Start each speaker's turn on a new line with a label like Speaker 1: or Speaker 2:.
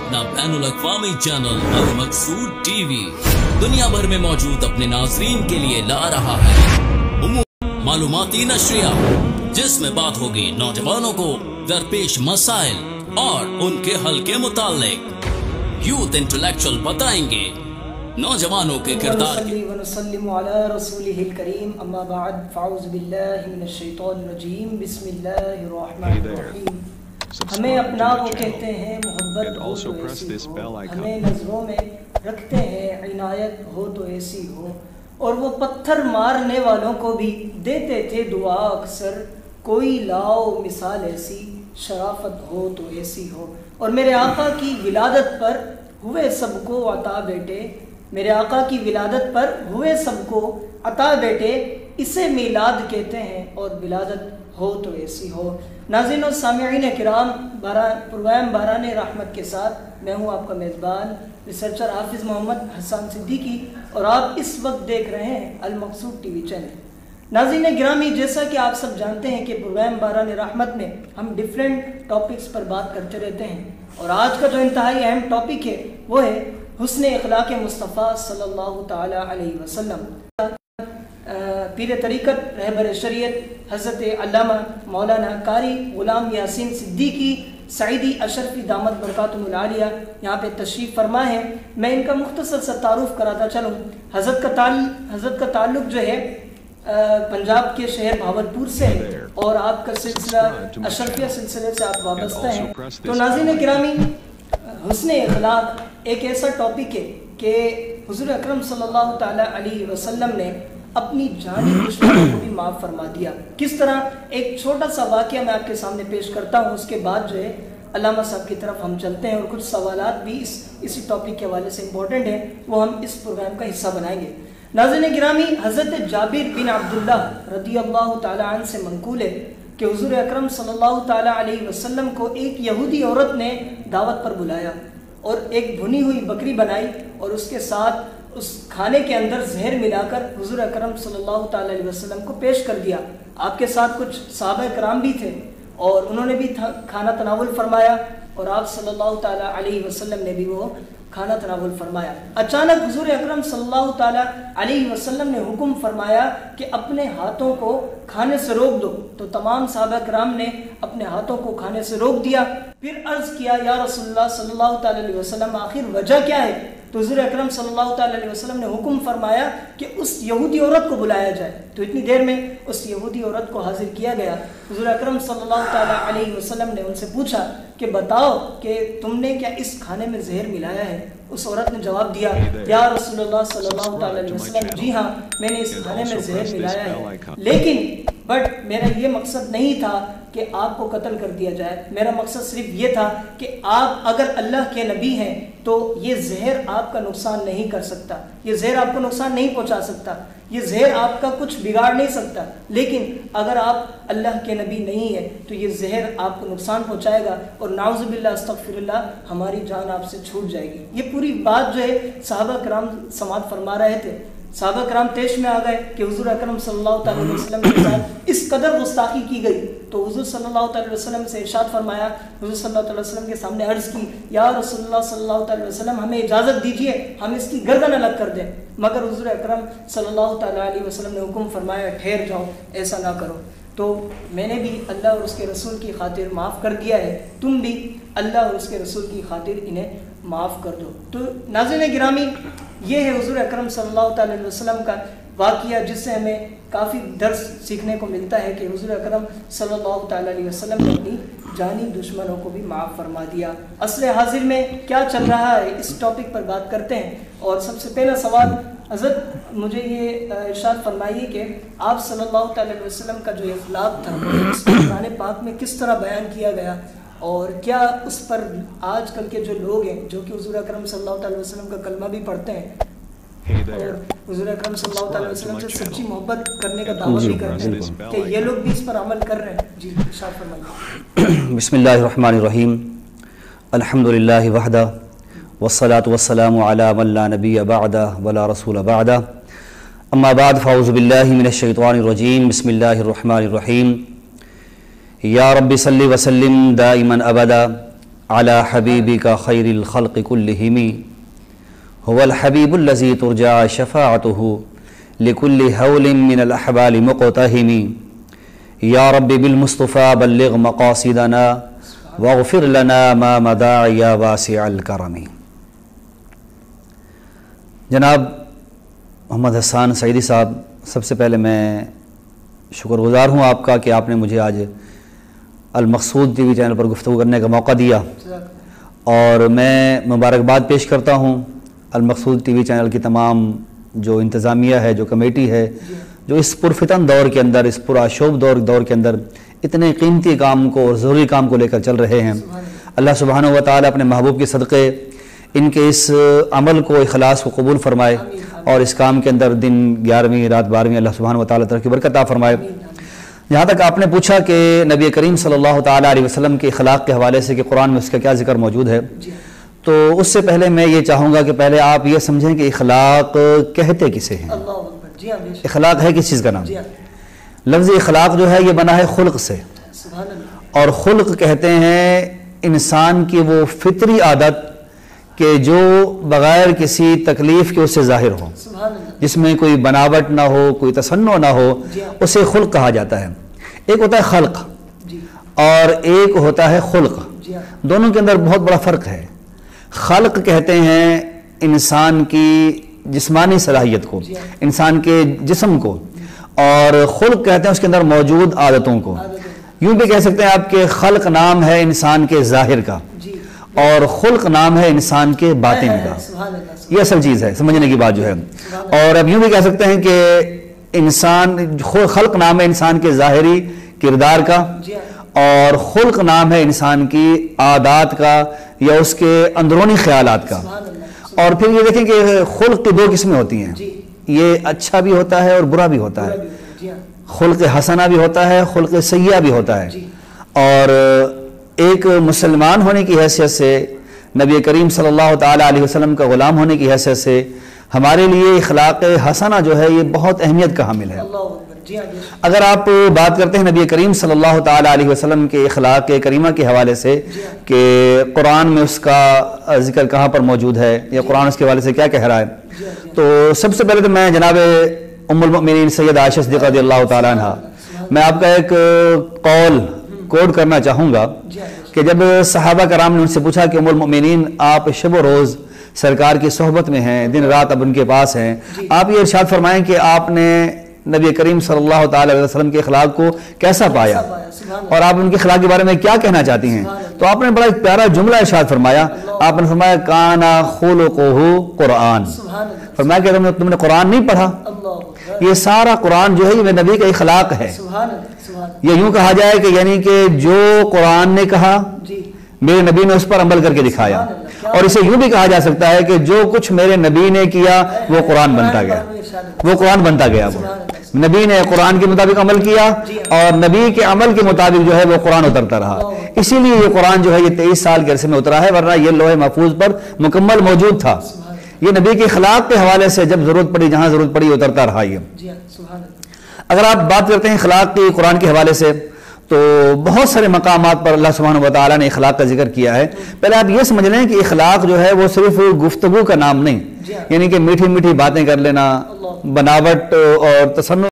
Speaker 1: अपना बैनुल-अक़वामी चैनल अल मकसूद टीवी दुनिया भर में मौजूद अपने नाज़रीन के लिए ला रहा है मालूमाती नशरिया, जिसमें बात होगी नौजवानों को दरपेश मसाइल और उनके हल के मुताल्लिक। यूथ इंटेलेक्चुअल बताएंगे नौजवानों के किरदार
Speaker 2: हमें अपना वो कहते हैं मोहब्बत हो तो ऐसी हो, हमें नजरों में रखते हैं इनायत हो तो ऐसी हो, और वो पत्थर मारने वालों को भी देते थे दुआ अक्सर, कोई लाओ मिसाल ऐसी शराफत हो तो ऐसी हो। और मेरे आका की विलादत पर हुए सबको अता बेटे, मेरे आका की विलादत पर हुए सबको अता बेटे, इसे मिलाद कहते हैं और विलादत हो तो ऐसी हो। नाज़रीन और सामिईन किराम, प्रोग्राम बारान रहमत के साथ मैं हूं आपका मेज़बान रिसर्चर हाफिज़ मोहम्मद हसन सिद्दीकी, और आप इस वक्त देख रहे हैं अल मकसूद टीवी चैनल। नाज़रीन गिरामी, जैसा कि आप सब जानते हैं कि प्रोग्राम बारान रहमत में हम डिफरेंट टॉपिक्स पर बात करते रहते हैं, और आज का जो इंतहाई अहम टॉपिक है वो है हुस्न इखलाक मुस्तफ़ा सल्लल्लाहु ताला अलैहि वसल्लम। पीर तरीक़त रहबर शरीयत हज़रत अल्लामा मौलाना कारी ग़ुलाम यासीन सिद्दीकी सईदी अशरफी दामत बरकातुहुल आलिया यहाँ पे तशरीफ़ फरमा है। मैं इनका मुख्तसर सा तारुफ़ कराता चलूँ। हज़रत का ताल्लुक़ जो है पंजाब के शहर भावलपुर से है, और आपका सिलसिला अशरफिया सिलसिले से आप वाबस्ता हैं। तो नाज़रीन गिरामी, हुस्न इखलाक एक ऐसा टॉपिक है कि हुज़ूर अकरम सल्लल्लाहु ताला अलैहि वसल्लम ने अपनी जानी दुश्मनों को भी माफ़ फरमा दिया। किस तरह, एक छोटा सा वाक़या मैं आपके सामने पेश करता हूँ, उसके बाद जो है अल्लामा साहब की तरफ हम चलते हैं, और कुछ सवालात भी इसी टॉपिक के हवाले से इम्पोर्टेंट हैं, वो हम इस प्रोग्राम का हिस्सा बनाएंगे। नाज़रीन गिरामी, हज़रत जाबिर बिन अब्दुल्लाह रदियल्लाहु ताला अन्हु से मंक़ूल है कि हुज़ूर अकरम सल्लल्लाहु ताला अलैहि वसल्लम को एक यहूदी औरत ने दावत पर बुलाया और एक भुनी हुई बकरी बनाई, और उसके साथ उस खाने के अंदर जहर मिलाकर हुज़ूर अकरम सल्लल्लाहु ताला अलैहि वसल्लम को पेश कर दिया। आपके साथ कुछ सहाबा कराम भी थे, और उन्होंने भी खाना तनावुल फरमाया, और आप सल्लल्लाहु ताला अलैहि वसल्लम ने भी वो खाना तनावुल फरमाया। अचानक हुज़ूर अकरम सल्लल्लाहु ताला अलैहि वसल्लम ने हुक्म फरमाया कि अपने हाथों को खाने से रोक दो। तो तमाम सहाबा कराम ने अपने हाथों को खाने से रोक दिया। फिर अर्ज़ किया, या रसूलुल्लाह सल्लल्लाहु ताला अलैहि वसल्लम, आखिर वजह क्या है? तो हुज़ूर अकरम सल्लल्लाहु ताला अलैहि वसल्लम ने हुक्म फरमाया कि उस यहूदी औरत को बुलाया जाए। तो इतनी देर में उस यहूदी औरत को हाजिर किया गया। हुज़ूर अकरम सल्लल्लाहु ताला अलैहि वसल्लम ने उनसे पूछा कि बताओ कि तुमने क्या इस खाने में जहर मिलाया है? उस औरत ने जवाब दिया, या रसूलुल्लाह सल्लल्लाहु ताला अलैहि वसल्लम, जी हाँ, मैंने इस खाने में जहर मिलाया है, लेकिन मेरा ये मकसद नहीं था कि आपको कत्ल कर दिया जाए। मेरा मकसद सिर्फ ये था कि आप अगर अल्लाह के नबी हैं तो ये जहर आपका नुकसान नहीं कर सकता, ये जहर आपको नुकसान नहीं पहुंचा सकता, ये जहर आपका कुछ बिगाड़ नहीं सकता, लेकिन अगर आप अल्लाह के नबी नहीं है तो ये जहर आपको नुकसान पहुंचाएगा, और नाउज़ुबिल्लाह अस्तग़फिरुल्लाह, हमारी जान आपसे छूट जाएगी। ये पूरी बात जो है सहाबा कराम समाअत फरमा रहे थे। सहाबा कराम तेश में आ गए कि हुज़ूर अकरम सल्लल्लाहु अलैहि वसल्लम के साथ इस कदर गुस्ताखी की गई। तो हुज़ूर सल्लल्लाहु अलैहि वसल्लम से इरशाद फरमाया, हुज़ूर सल्लल्लाहु अलैहि वसल्लम के सामने अर्ज़ की, या रसूलुल्लाह सल्लल्लाहु अलैहि वसल्लम, हमें इजाज़त दीजिए, हम इसकी गर्दन अलग कर दें। मगर हुज़ूर अकरम सल्लल्लाहु अलैहि वसल्लम ने हुक्म फरमाया, ठहर जाओ, ऐसा ना करो। तो मैंने भी अल्लाह और उसके रसूल की खातिर माफ़ कर दिया है, तुम भी अल्लाह और उसके रसूल की खातिर इन्हें माफ़ कर दो। तो नाज़रीन गिरामी, ये है हुज़ूर अकरम सल्लल्लाहु अलैहि वसल्लम का वाक़या, जिससे हमें काफ़ी दर्स सीखने को मिलता है कि हुज़ूर अकरम सल्लल्लाहु अलैहि वसल्लम ने अपनी जानी दुश्मनों को भी माफ़ फरमा दिया। असले हाजिर में क्या चल रहा है, इस टॉपिक पर बात करते हैं। और सबसे पहला सवाल, हज़रत मुझे ये इरशाद फरमाइए कि आप सल्लल्लाहु अलैहि वसल्लम का जो इखलाक था कुरान पाक में किस तरह बयान किया गया, और क्या उस पर आजकल के जो लोग हैं जो कि हुज़ूर अकरम सल्लल्लाहु अलैहि वसल्लम का कलमा भी पढ़ते हैं और हुज़ूर अकरम सल्लल्लाहु अलैहि वसल्लम से सच्ची मोहब्बत करने का दावा भी करते हैं, कि ये लोग भी इस पर अमल कर रहे हैं? जी इरशाद फरमाइए।
Speaker 3: बिस्मिल्लाहिर्रहमानिर्रहीम, अल्हम्दुलिल्लाहि वहदा वस्सलातु वस्सलामु अला मन ला नबिय्य बअदा वला रसूल बअदा, अम्मा बाद, फ़अऊज़ु बिल्लाहि मिनश शैतानिर रजीम, बिस्मिल्लाहिर्रहमानिर्रहीम। या रब्बि सल्लि वसल्लिम दाइमन अबदा अला हबीबिका खैरिल खल्क़ि कुल्लिहिमी हुवल हबीबुल्लज़ी तुरजा शफ़ाअतुहु लिकुल्लि हौलिन मिनल अहवालि मुक़तहिमी या रब्बि बिल मुस्तफ़ा बल्लिग़ मक़ासिदना वग़फ़िर लना मा मदा या वासिअल करमी। जनाब मोहम्मद हसन सईदी साहब, सबसे पहले मैं शुक्रगुज़ार हूँ आपका कि आपने मुझे आज अल मक़सूद टीवी चैनल पर गुफ्तगू करने का मौका दिया, और मैं मुबारकबाद पेश करता हूँ अल मक़सूद टीवी चैनल की तमाम जो इंतज़ामिया है, जो कमेटी है, जो इस पुरफितन दौर के अंदर, इस पुराशोभ दौर के अंदर इतने कीमती काम को और ज़रूरी काम को लेकर चल रहे हैं। अल्लाह सुब्हानहू व तआला अपने महबूब के सदक़े इनके इस अमल को, इखलास को कबूल फ़रमाए और इस काम के अंदर दिन 11वीं रात 12वीं अल्लाह सुब्हानहू व तआला तरफ की बरकत अता फ़रमाए। जहाँ तक आपने पूछा कि नबी करीम सल्लल्लाहु तआला अलैहि वसल्लम के अखलाक के हवाले से कि कुरान में उसका क्या ज़िक्र मौजूद है, तो उससे पहले मैं ये चाहूँगा कि पहले आप ये समझें कि अखलाक कहते किसे हैं। अखलाक है किस चीज़ का नाम? लफ्ज़ अखलाक जो है ये बना है खुल्क से, और खुल्क कहते हैं इंसान की वो फितरी आदत कि जो बग़ैर किसी तकलीफ़ के उससे ज़ाहिर हो, जिसमें कोई बनावट ना हो, कोई तसन्नो ना हो, उसे खुल्क कहा जाता है। एक होता है खल्क और एक होता है खुल्क, दोनों के अंदर बहुत बड़ा फ़र्क है। खल्क कहते हैं इंसान की जिस्मानी सलाहियत को, इंसान के जिस्म को, और खुल्क कहते हैं उसके अंदर मौजूद आदतों को। यूँ भी कह सकते हैं आपके खल्क नाम है इंसान के ज़ाहिर का और खुल्क नाम है इंसान के बातिन का। ये असल चीज़ है, समझने की बात जो है। और अब यूँ भी कह सकते हैं कि इंसान, खल्क नाम है इंसान के ज़ाहिरी किरदार का और खुल्क नाम है इंसान की आदात का या उसके अंदरूनी ख्यालात का। और फिर ये देखें कि खुल्क की दो किस्में होती हैं, ये अच्छा भी होता है और बुरा भी होता है। खुल्क हसना भी होता है, खुल्क सय्या भी होता है। और एक मुसलमान होने की हैसियत से, नबी करीम सल्लल्लाहु तआला अलैहि वसल्लम का ग़ुलाम होने की हैसियत से हमारे लिए अखलाक हसना जो है ये बहुत अहमियत का हामिल है। अगर आप बात करते हैं नबी करीम सल्लल्लाहु तआला अलैहि वसल्लम के अखलाक करीमा के हवाले से कि कुरान में उसका जिक्र कहाँ पर मौजूद है या कुरान उसके हवाले से क्या कह रहा है, तो सबसे पहले तो मैं जनाब उम्मुल मोमिनीन सैयदा आयशा सिद्दीक़ा रज़ियल्लाहु तआला अन्हा, मैं आपका एक कौल कोड करना चाहूँगा कि जब सहाबा कराम ने उनसे पूछा कि उम्मुल मोमिनीन आप शब व रोज़ सरकार की सोहबत में हैं, दिन रात अब उनके पास हैं, आप ये इरशाद फरमाएं कि आपने नबी करीम सल्लल्लाहु तआला अलैहि वसल्लम के अखलाक को कैसा पाया और आप उनके अखलाक के बारे में क्या कहना चाहती हैं। तो आपने बड़ा एक प्यारा जुमला इरशाद फरमाया, आपने फरमाया काना खुलुकुहु कुरान, फरमाया कि तुमने कुरान नहीं पढ़ा, ये सारा कुरान जो है ये नबी का अखलाक है। ये यूं कहा जाए कि यानी कि जो कुरान ने कहा मेरे नबी ने उस पर अमल करके दिखाया, और इसे यूं भी कहा जा सकता है कि जो कुछ मेरे नबी ने किया वो कुरान बनता गया, वो कुरान बनता गया। वो नबी ने कुरान के मुताबिक अमल किया और नबी के अमल के मुताबिक जो है वो कुरान उतरता रहा। इसीलिए ये कुरान जो है ये 23 साल के अरसे में उतरा है, वरना ये लोहे महफूज पर मुकम्मल मौजूद था। ये नबी के अखलाक के हवाले से जब जरूरत पड़ी, जहां जरूरत पड़ी उतरता रहा। ये अगर आप बात करते हैं अखलाक की कुरान के हवाले से, तो बहुत सारे मकामात पर अल्लाह सुब्हानहू व तआला ने अखलाक का जिक्र किया है। पहले आप ये समझ लें कि अखलाक जो है वो सिर्फ गुफ्तगू का नाम नहीं, यानी कि मीठी मीठी बातें कर लेना, बनावट और तसन्नुर